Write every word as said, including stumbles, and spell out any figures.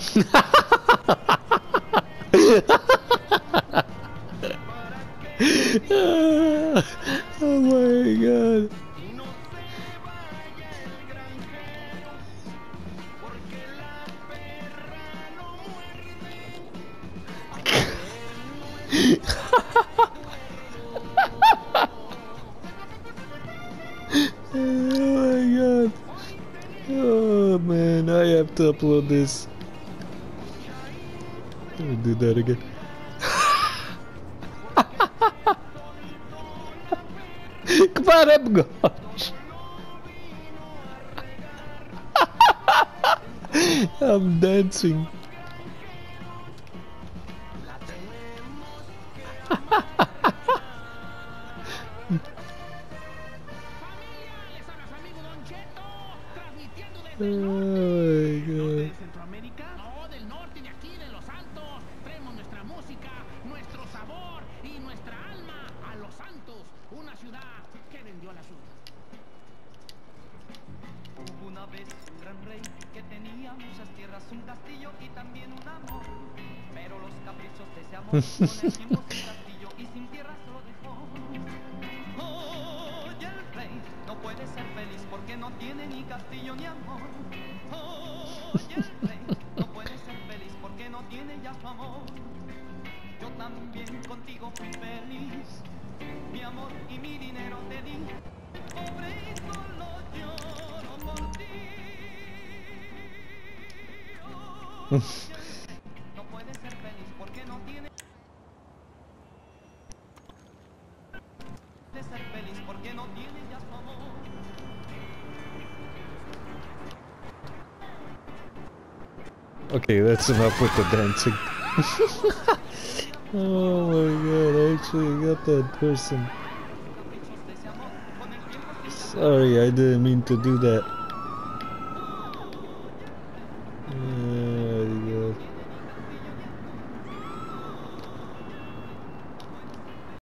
Oh my god. Oh my god. Oh man, I have to upload this. Let me do that again. Come on, I'm gosh. I'm dancing. Oh my god. No, del norte, de aquí, de Los Santos. Traemos nuestra música, nuestro sabor y nuestra alma a Los Santos, una ciudad que vendió la suya. Hubo una vez un gran rey que tenía muchas tierras, un castillo y también un amor. Pero los caprichos de ese amor con el tiempo sin castillo y sin tierra se lo dejó. Oye, el rey no puede ser feliz porque no tiene ni castillo ni amor. Oye, el rey no puede ser feliz porque no tiene ya su amor. Yo también contigo fui feliz, mi amor y mi dinero te di. Pobre y solo lloro por ti. Oye, no puede ser feliz porque no tiene. Puede ser feliz porque no tiene ya su amor. Okay, that's enough with the dancing. Oh my god, I actually got that person. Sorry, I didn't mean to do that.